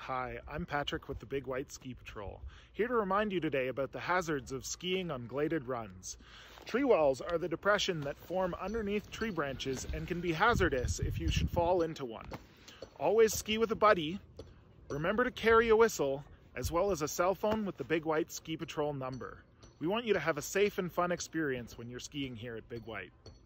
Hi, I'm Patrick with the Big White Ski Patrol, here to remind you today about the hazards of skiing on gladed runs. Tree walls are the depression that form underneath tree branches and can be hazardous if you should fall into one. Always ski with a buddy. Remember to carry a whistle, as well as a cell phone with the Big White Ski Patrol number. We want you to have a safe and fun experience when you're skiing here at Big White.